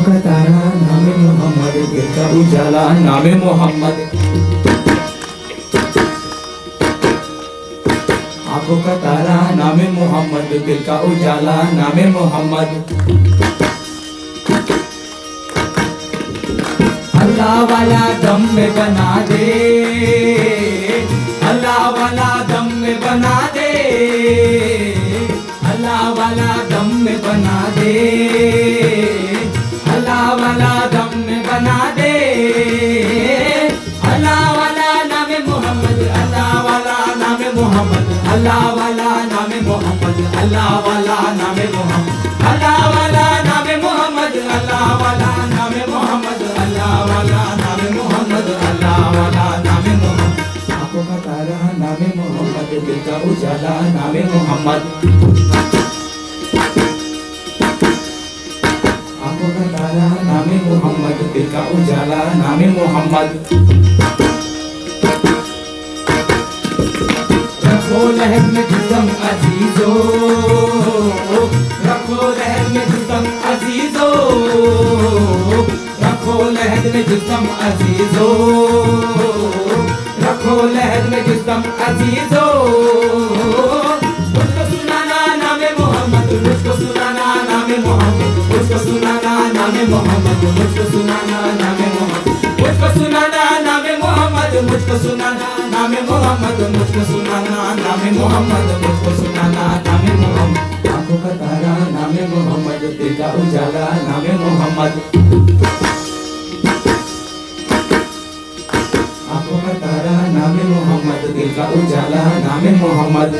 का तारा नामे मोहम्मद, दिल का उजाला नामे मोहम्मद। आंखों का तारा नामे मोहम्मद, दिल का उजाला नामे मोहम्मद। अल्लाह वाला दम में बना दे, अल्लाह वाला दम में बना दे, अल्लाह वाला दम में बना दे, अल्लाह वाला दम में बना दे। अल्लाह वाला नामे मोहम्मद, अल्लाह वाला नामे मोहम्मद, अल्लाह वाला नामे मोहम्मद, अल्लाह वाला नामे मोहम्मद, अल्लाह वाला नामे मोहम्मद, अल्लाह वाला नामे मोहम्मद, अल्लाह वाला नामे मोहम्मद, अल्लाह वाला नामे मोहम्मद। आंखों का तारा नामे मोहम्मद, दिल का उजाला नामे मोहम्मद। आंखों का तारा नामे मोहम्मद, दिल का उजाला नामे मोहम्मद। रखो लहर में जिस्म अजीजो, रखो लहर में जिस्म अजीजो, रखो लहर में जिस्म अजीजो, रखो लहर में जिस्म अजीजो। मुझको सुनाना नामे मोहम्मद, मुझको सुनाना नामे मोहम्मद, मुझको सुनाना नामे मोहम्मद, मुझको सुनाना नामे मोहम्मद, मुझको सुनाना नामे मोहम्मद, मुझको सुनाना नामे मोहम्मद, मुझको सुनाना नामे मोहम्मद, मुझको सुनाना नामे मोहम्मद। आंखों का तारा नामे मोहम्मद, दिल का उजाला नामे मोहम्मद। आंखों का तारा नामे मोहम्मद, दिल का उजाला नामे मोहम्मद।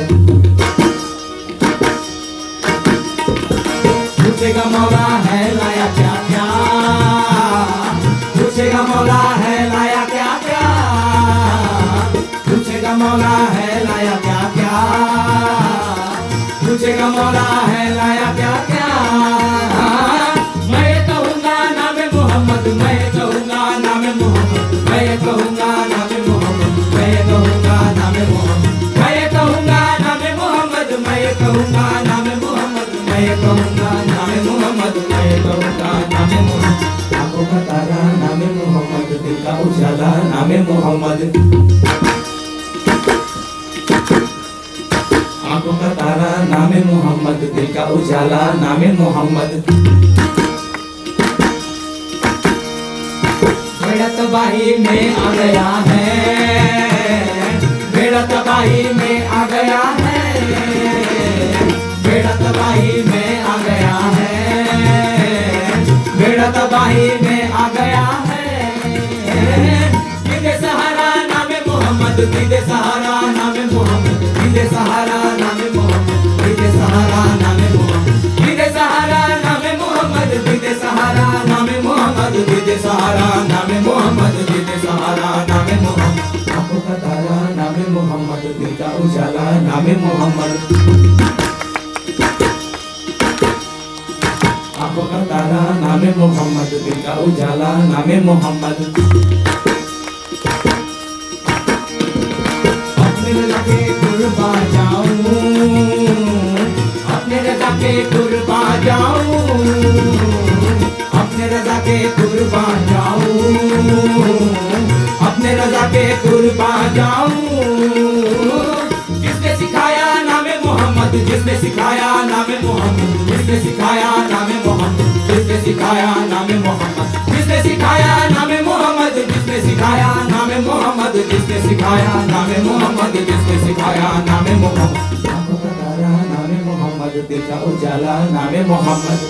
पूछेगा मौला है लाया क्या क्या, पूछेगा मौला है लाया क्या क्या, पूछेगा मौला है लाया क्या क्या, पूछेगा मौला है लाया क्या क्या। मैं कहूँगा नामे मोहम्मद, मैं कहूँगा नामे मोहम्मद, मैं कहूँगा नामे मोहम्मद, मैं कहूँगा नामे मोहम्मद, मैं कहूँगा नामे मोहम्मद, मैं कहूँगा नामे मोहम्मद, मैं कहूँगा नामे मोहम्मद, मैं कहूँगा नामे मोहम्मद। आंखों का तारा नामे मोहम्मद, दिल का उजाला नामे मोहम्मद। आंखों का तारा नामे मोहम्मद, दिल का उजाला नामे मोहम्मद। बेड़ा तबाही में आ गया है, बेड़ा तबाही में आ गया है, बेड़ा तबाही में आ गया है, बेड़ा तबाही में आ गया है। दीदे सहारा नामे मोहम्मद, दीदे सहारा नामे मोहम्मद, दीदे सहारा नामे मोहम्मद, दीदे सहारा नामे मोहम्मद, दीदे सहारा नामे मोहम्मद, दीदे सहारा नामे मोहम्मद, दीदे सहारा नामे मोहम्मद, दीदे सहारा नामे मोहम्मद। आंखों का तारा नामे मोहम्मद, दिल का उजाला नामे मोहम्मद। आंखों का तारा नामे मोहम्मद, दिल का उजाला नामे मोहम्मद। अपने रज़ा के कुर्बा जाऊं, अपने रज़ा के कुर्बा जाऊं, अपने रज़ा के कुर्बा जाऊं, अपने रज़ा के कुर्बा जाऊं। जिसने सिखाया नामे मोहम्मद, जिसने सिखाया नामे मोहम्मद, जिसने सिखाया नामे मोहम्मद, जिसने सिखाया नामे मोहम्मद, जिसने सिखाया नामे मोहम्मद, जिसने सिखाया नामे मोहम्मद, जिसने सिखाया नामे मोहम्मद, जिसने सिखाया नामे मोहम्मद। आंखों का तारा नामे मोहम्मद, दिल का उजाला नामे मोहम्मद।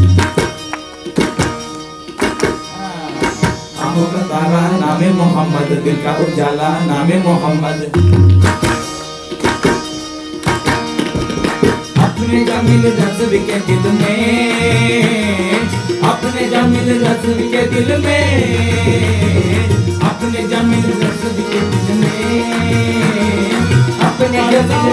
आंखों का तारा नामे मोहम्मद, दिल का उजाला नामे मोहम्मद। अपने जमील रज़्व के दिल में, अपने जमील रज़्व के दिल में, अपने जमील रज़्व के दिल में, अपने जमील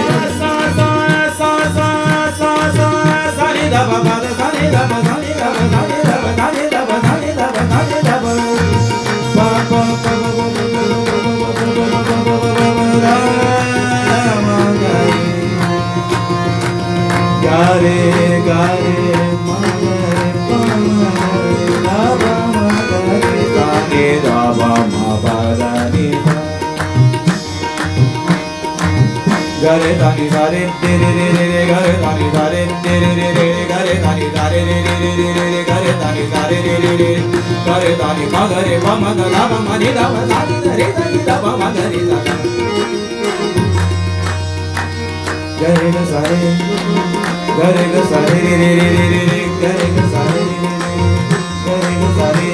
गारे गारे गरे दानी सारे रे रे रे रे गरे दानी सारे रे रे रे रे गरे दानी सारे रे रे रे रे रे गरे दानी सारे रे रे रे गरे दानी मगरे पम दा प म नि दा प दा रे दा नि दा प म गरे दा गरे ग सारे रे रे रे रे रे गरे ग सारे रे रे रे गरे ग सारे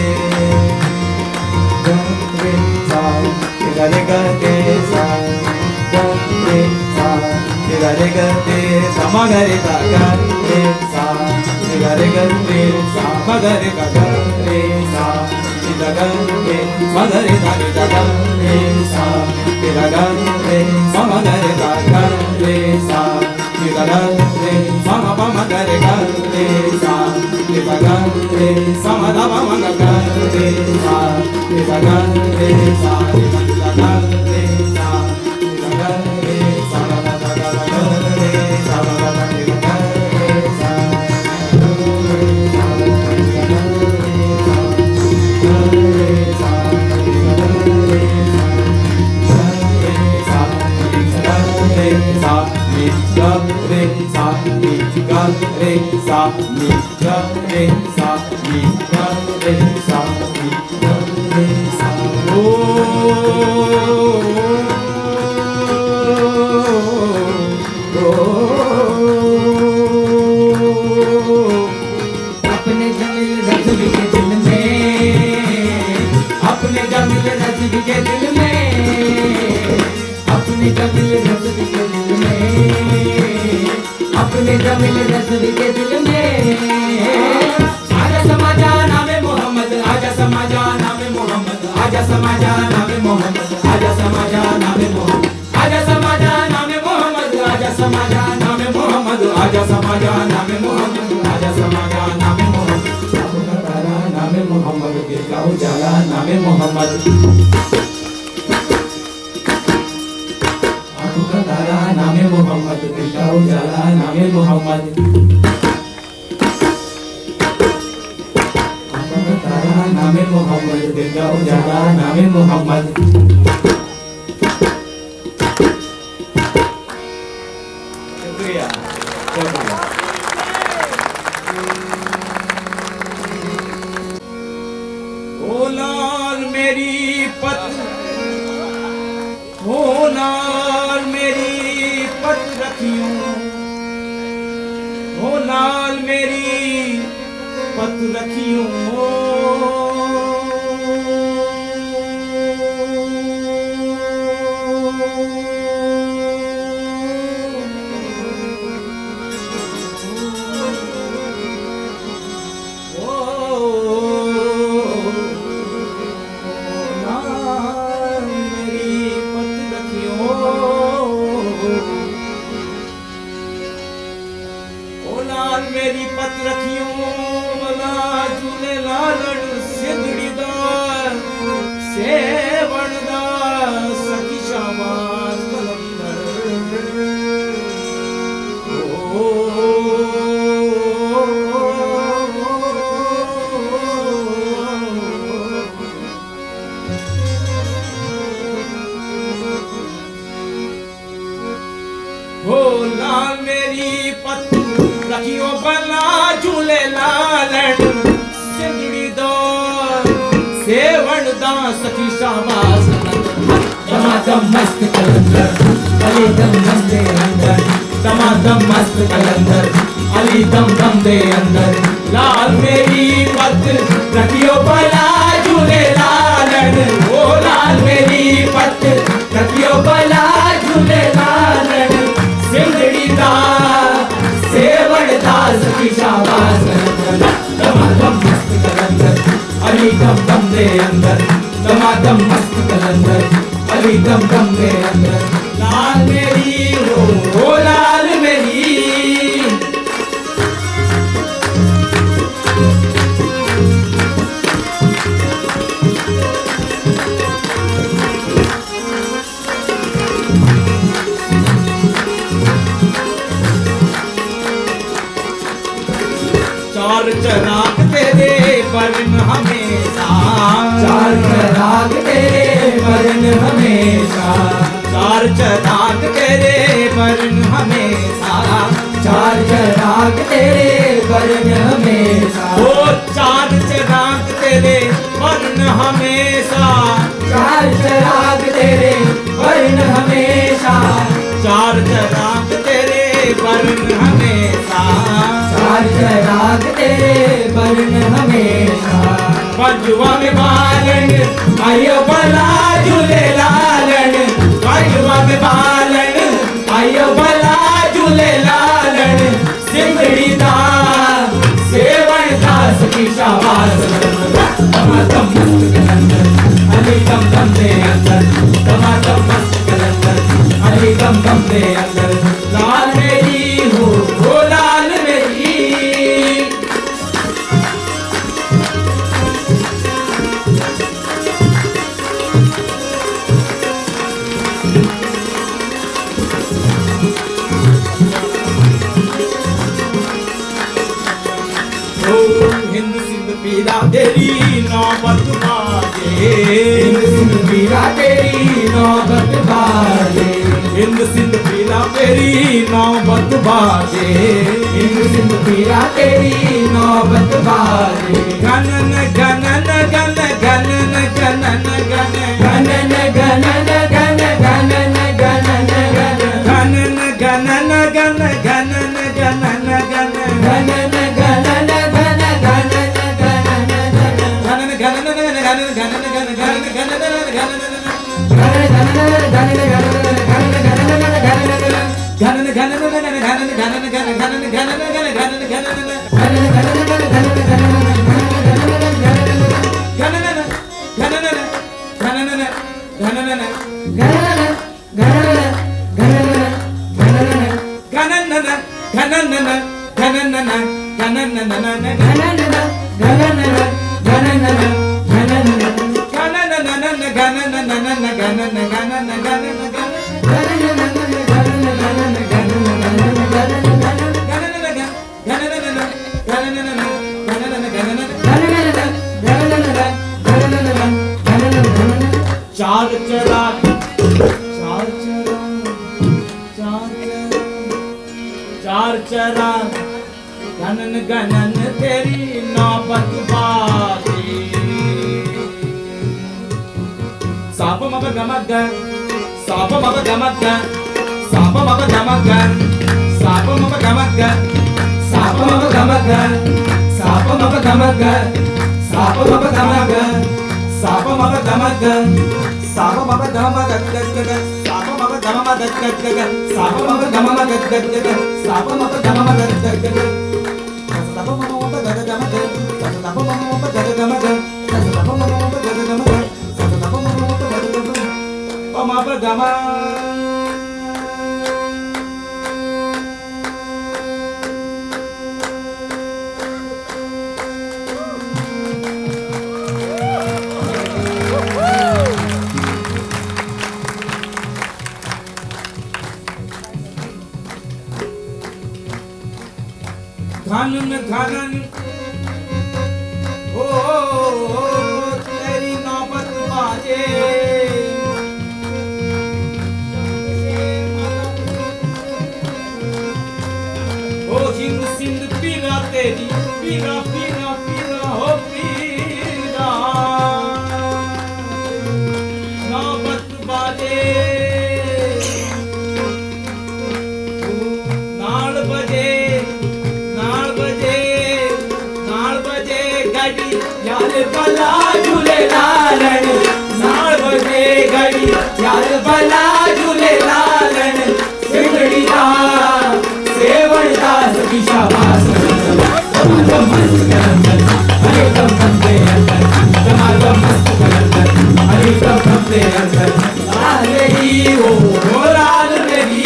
गरे सा गरे ग ते सा गरे सा गरे ग ते सा म गरे दा गरे सा गरे ग ते सा म गरे ग गरे सा दा गरे म गरे दा नि दा गरे सा दा गरे म म गरे दा गरे सा दा गरे म म प म गरे गरे सा दा गरे सा म दा म म गरे सा दा गरे सा दा गरे सा चार चराग तेरे बरन हमेशा, चार चराग तेरे बरन हमेशा, चार चराग तेरे वर्ण हमेशा, चार चराग तेरे वर्ण हमेशा, ओ चार चिराग तेरे वर्ण हमेशा, चार चराग तेरे वर्ण हमेशा, चार चिराग तेरे वर्ण हमेशा, चार चराग तेरे वर्ण हमेशा। पंजुआ में बालन आयो भला झूले लालन, पंजुआ में बालन आयो भला झूले लालन, सिंगड़ी दा सेवन दास की शाबाश, टमाटम मस्त कलंदर अली दम दम दे अंदर, टमाटम मस्त कलंदर अली दम दम दे अंदर, लाल मेरी हो ओ लाल मेरी। हिंद सिंध पीरा तेरी नौबत बाजे, हिंद सिंध पीरा तेरी नौबत बाजे, हिंद सिंध पीरा तेरी नौबत बाजे, हिंद सिंध पीरा तेरी नौबत बाजे। गणन गणन गण गणन गणन गण गणन गणन गण गणन गणन गण गणन गणन गण गणन गणन गण गणन गणन गण गणन चार चराग चार चराग गणन गणन तेरी नौबत बाजी। साप मब गमग साप मब गमग साप मब गमग साप मब गमग साप मब गमग साप मब गमग साप मब गमग साप मब गमग साप मब गमग गगगग साप मब गमग गगगग साप मब गमग गगगग साप मब गमग गगगग साप मब गमग गगगग साप मब गमग साप मब गगगग साप मब गगगग मब गमग। घनन घनन ओ तेरी नौबत बाजे, ओ हिंद सिंध पीरा तेरी पीरा पीरा पीरा हो पीरा नौबत बाजे, नाल बजे यार भला झूले लालन, नाल बजे घड़ी यार भला झूले लालन, सिंगड़ी दा सेवन दास की शाबाश, टमाटम मस्त कलंदर अरे दम दम दे अंदर, टमाटम मस्त कलंदर अरे दम दम दे अंदर, लाल मेरी हो लाल मेरी।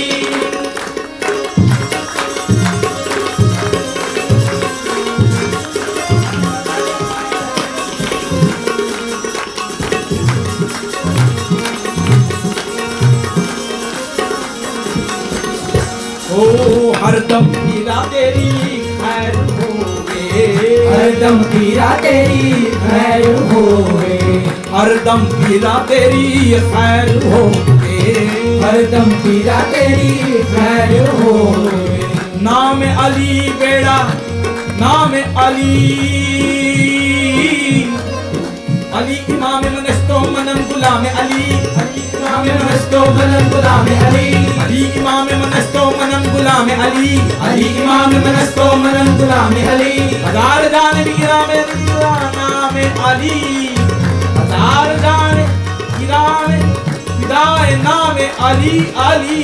ओ हरदम पीरा तेरी खैर होवे, हरदम पीरा तेरी खैर होवे, हरदम पीरा तेरी खैर होवे, हरदम पीरा तेरी खैर होवे। नाम अली बेड़ा नाम अली अली इमाम मनस्तो मनम गुलाम अली इमाम मनस्तो मनम गुलाम अली अली इमाम मनस्तो मनम गुलाम अली अली इमाम मनस्तो मनम गुलाम अली हजार जान मीरा में नाम अली हजार जान मीरा में विदाए नाम अली अली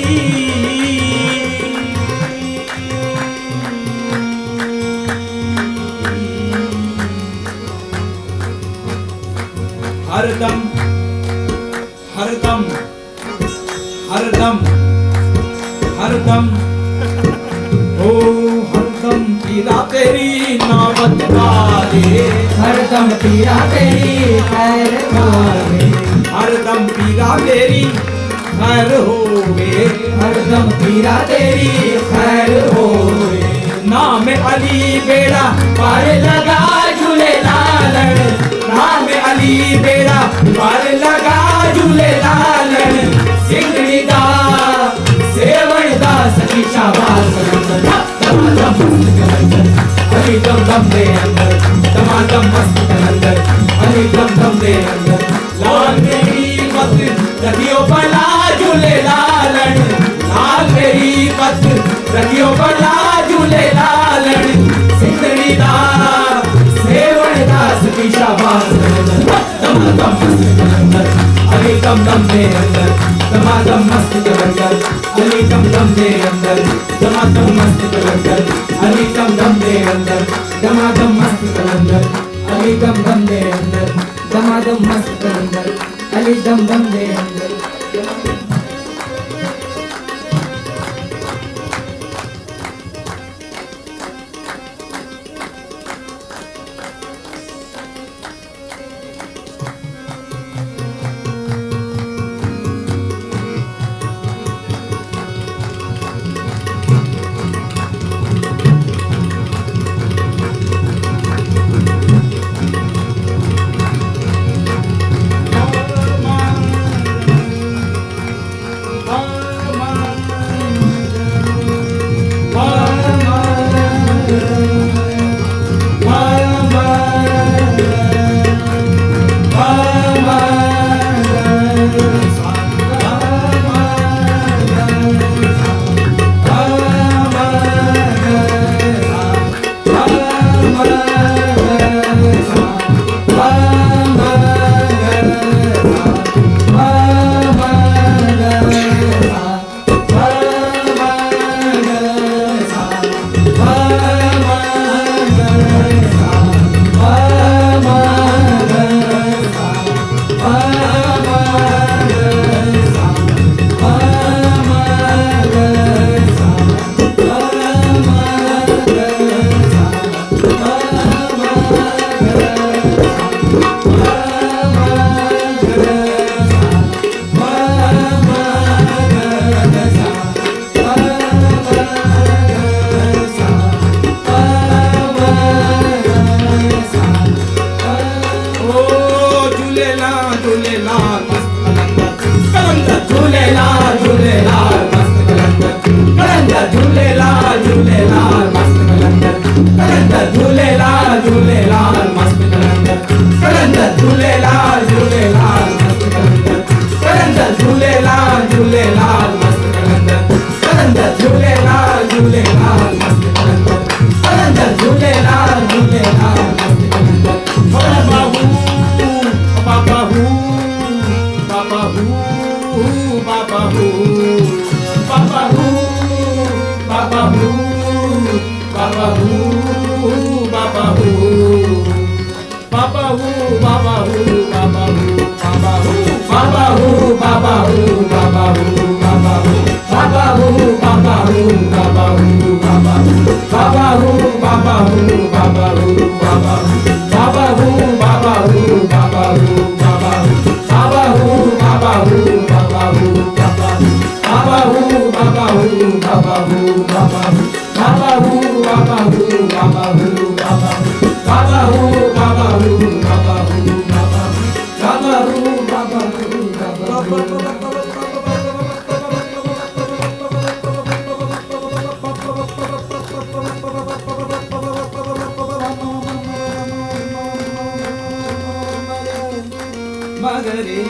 हरदम हरदम हरदम हरदम ओ हरदम पीरा तेरी नामत वाले हरदम पीरा तेरी खैर होवे। हरदम पीरा तेरी खैर होवे हरदम पीरा तेरी खैर होवे। नाम अली बेड़ा पार लगा झूले लालन नाम अली बेड़ा पार लगा झूले लालन सिंगड़ी दा सेवण दा सखी शाबाश अली दम दम दे अंदर दमादम मस्त कलंदर अली दम दम दे अंदर लाल मेरी मत रखियो भला झूले लालन लाल मेरी मत रखियो भला झूले लालन सिंगड़ी दा सेवण दा सखी शाबाश दमादम मस्त कलंदर अली दम दम दे अंदर दमादम मस्त कलंदर अली दम दम दे अंदर दमादम मस्त कलंदर अली दम दम दे अंदर दमादम मस्त कलंदर अली दम दम दे अंदर दमादम मस्त कलंदर अली दम दम दे अंदर। रे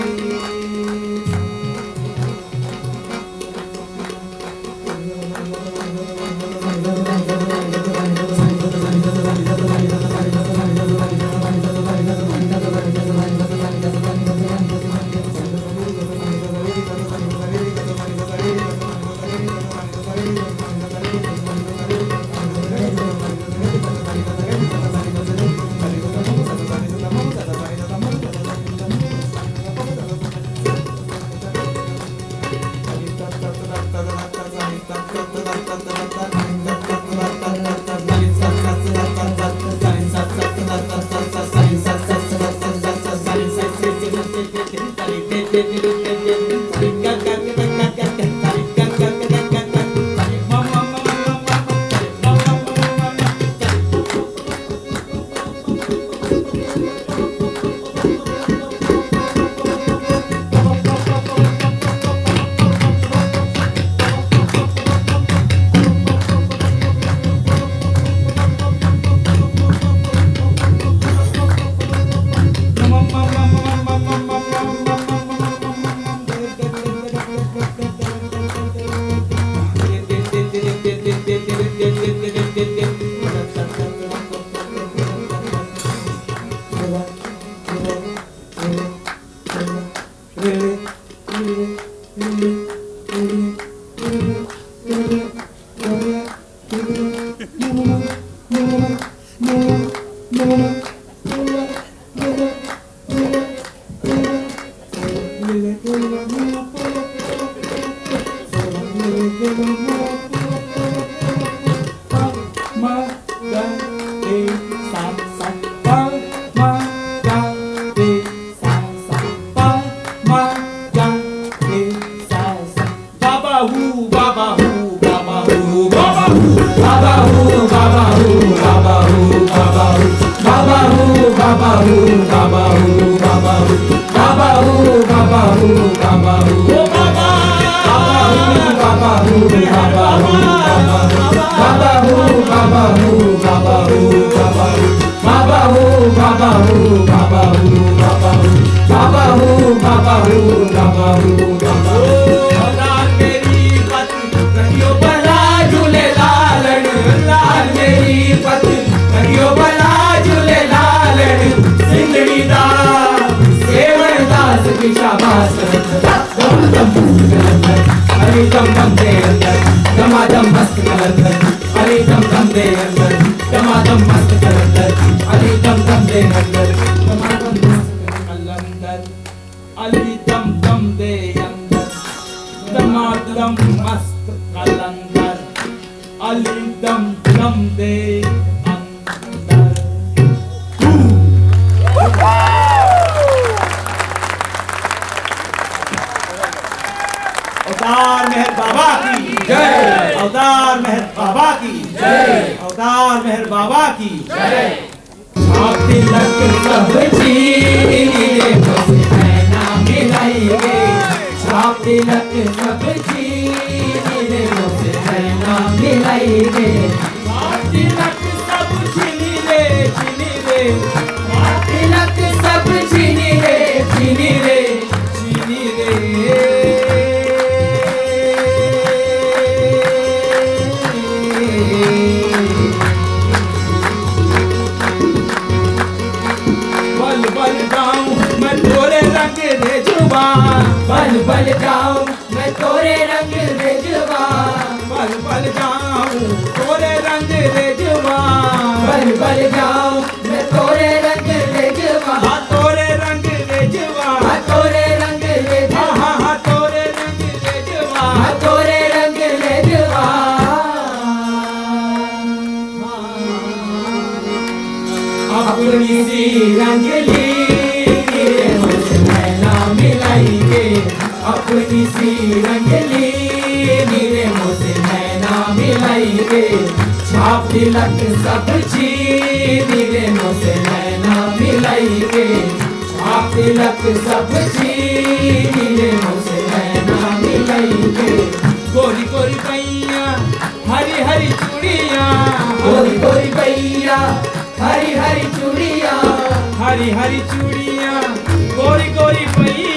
हरी हरी चूड़ियां गोरी गोरी पैया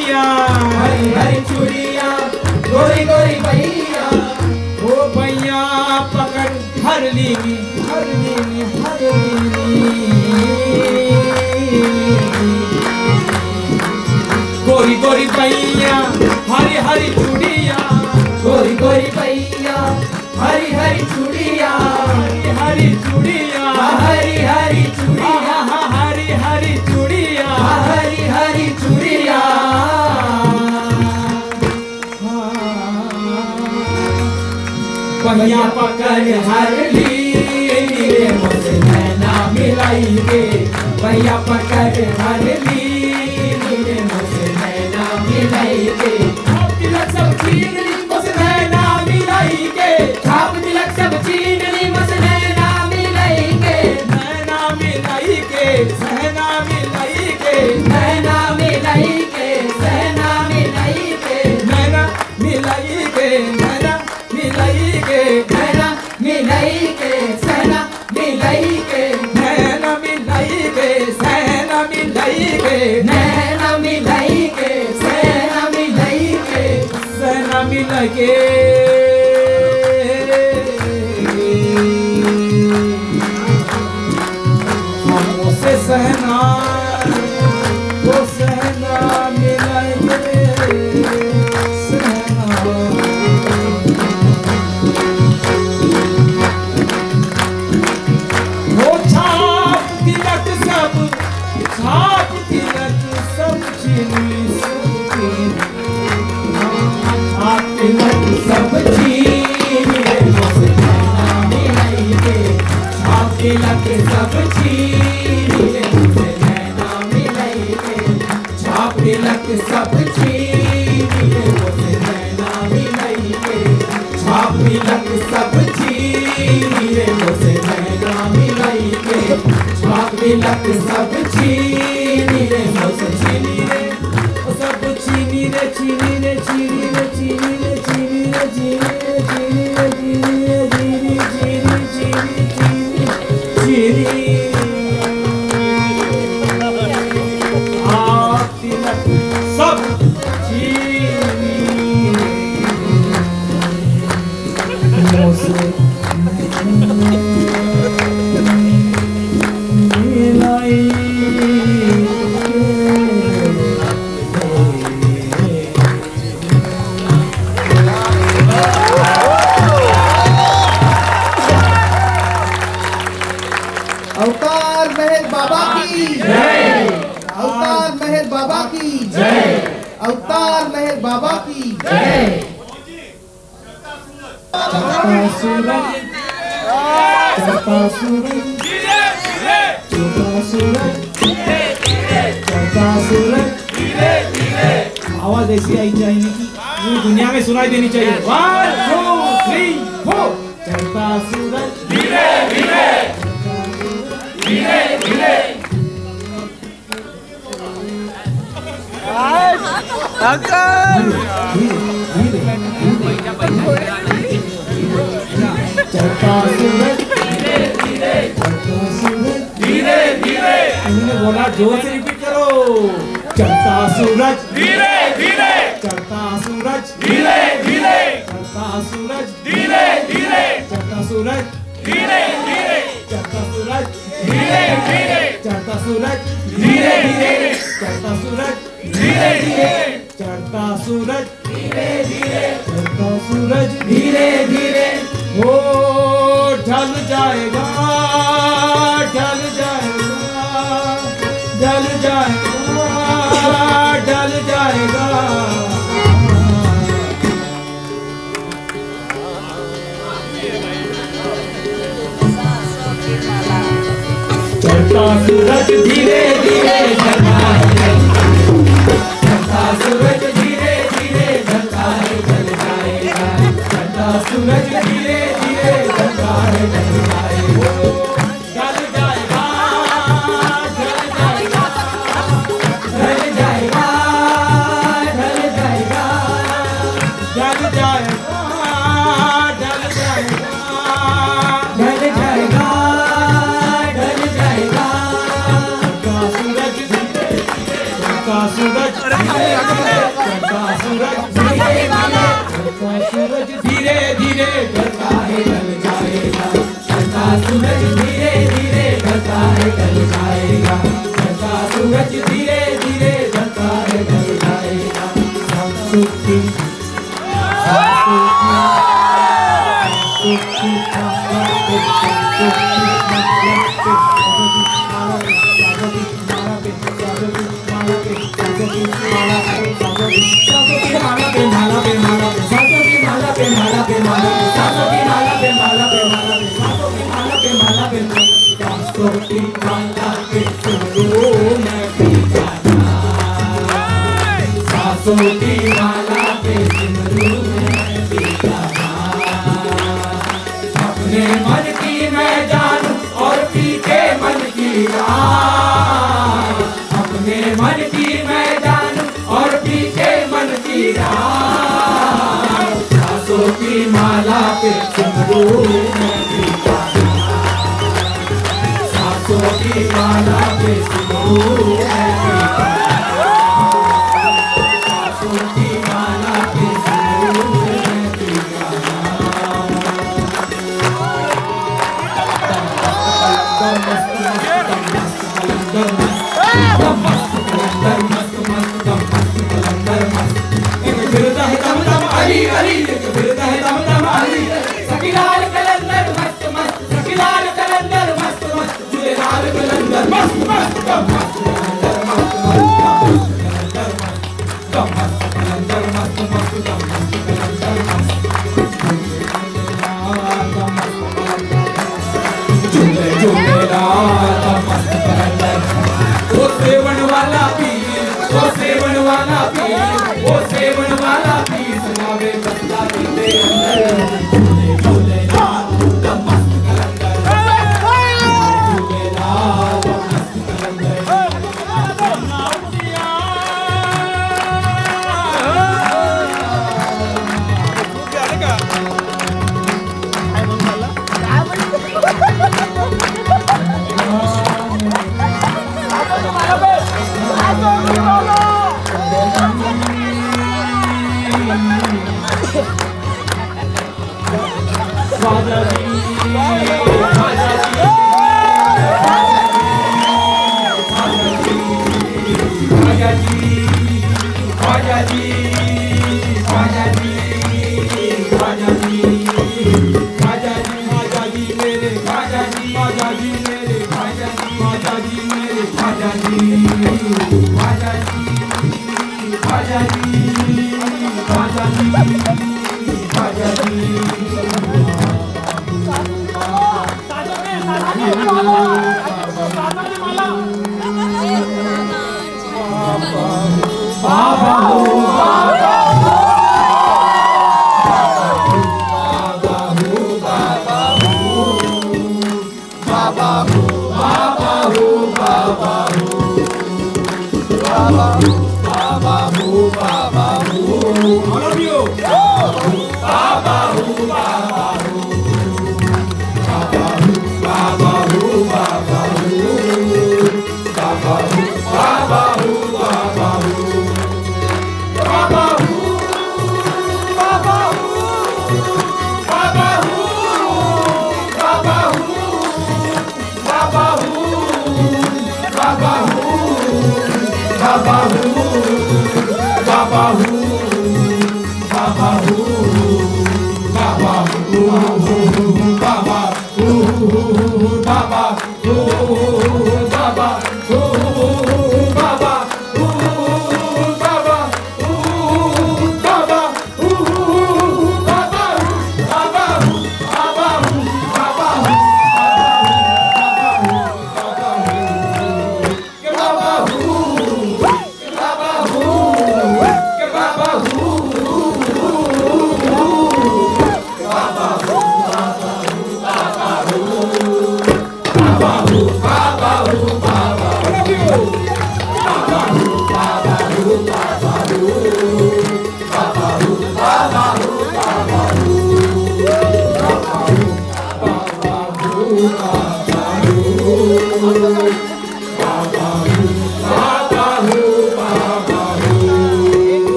हरी चूड़िया, गोरी गोरी भैया, ओ भैया पकड़ हर लीनी हर लीनी हर लीनी, गोरी गोरी भैया हरी हरी चूड़िया, गोरी गोरी भैया हरी हरी चूड़िया, हरी चूड़िया, हरी हरी चूड़िया, हरी हरी चूड़िया, हरी हरी चूड़िया। भैया पकड़ हर लीनी मुझसे नैना मिलाई के, भैया पकड़ हर लीनी मुझसे नैना मिलाई के, छाप तिलक सब छीन ली मुझसे नैना मिलाई के, छाप तिलक सब छीन ली मुझसे नैना मिलाई के, नैना मिलाई के, सहना मिलाई के, नैना मिलाई के, सहना मिलाई के, नैना मिलाई के, नैना मिलाई के, नैना मिलाई के, सहना मिलाई के, नैना मिलाई के, सहना मिलाई के, नैना मिलाई के, सहना मिलाई के, सहना मिलाई के। हमसे सहना वो सहना मिलाई के, सहना वो छाप तिलक सब चीनी सब छाप तिलक सब छीन ले मुझसे नैना मिलाई के, छाप तिलक सब छीन ले मुझसे नैना मिलाई के, छाप तिलक सब छीन ले मुझसे नैना मिलाई के, छाप तिलक सब छीन ले मुझसे नैना मिलाई के, छाप तिलक सब छीन ले मुझसे चीनी रे ओ सब चीनी रे चीनी रे चीनी रे चीनी रे चीनी रे चीनी रे चीनी रे चीनी रे चीनी चीनी चीनी आप तिलक सब चीनी मुझसे अवतार महल बाबा की जय, अवतार महल बाबा की जय, अवतार महल बाबा की जय। चढ़ता सूरज चढ़ता सूरज चढ़ता सूरज चढ़ता सूरज, आवाज ऐसी आई चाहिए कि पूरी दुनिया में सुनाई देनी चाहिए। 1 2 3 4 चढ़ता सूरज धीरे धीरे धीरे धीरे, चढ़ता सूरज चढ़ता सूरज धीरे धीरे उन्होंने बोला जोर से रिपीट करो। चढ़ता सूरज धीरे धीरे चढ़ता सूरज धीरे धीरे चढ़ता सूरज धीरे धीरे चढ़ता सूरज धीरे धीरे चढ़ता सूरज धीरे धीरे चढ़ता सूरज धीरे धीरे चढ़ता सूरज धीरे धीरे चढ़ता सूरज धीरे धीरे चढ़ता सूरज धीरे धीरे वो ढल जाएगा ढल जाएगा ढल जाएगा ढल जाएगा। चढ़ता सूरज धीरे धीरे ढलता है, चढ़ता सूरज धीरे धीरे ढलता है ढल जाएगा, चढ़ता सूरज धीरे धीरे ढलता है ढल जाएगा, ढल जाएगा ढल जाएगा ढल जाएगा ढल जाएगा ढल जाएगा ढल जाएगा ढल जाएगा ढल जाएगा। चढ़ता सूरज चढ़ता सूरज चढ़ता सूरज सूरज धीरे धीरे ढलता है ढल जाएगा, ढलता सूरज धीरे धीरे ढलता है ढल जाएगा। संस्कृति सोटी माला पे सिमरू में पीता, अपने मन की मैं जानूं और पीके मन की राह, अपने मन की मैं जानूं और पीके मन की राह। सासों की माला पे सिमरू में पीता, सासों की माला पे सिमरू में पीता, सखीलाल कलंदर मस्त मस्त, सखीलाल कलंदर मस्त मस्त, झूलेलाल कलंदर मस्त मस्त, मस्त कलंदर मस्त मस्त, मस्त कलंदर मस्त मस्त, मस्त कलंदर मस्त, झूले झूलेलाल मस्त कलंदर। वो सेवन वाला पीर, वो सेवन वाला पीर, वो सेवन वाला पीर सुनावे बसला दीदे अंदर।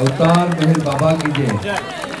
अवतार मेहर बाबा की जय।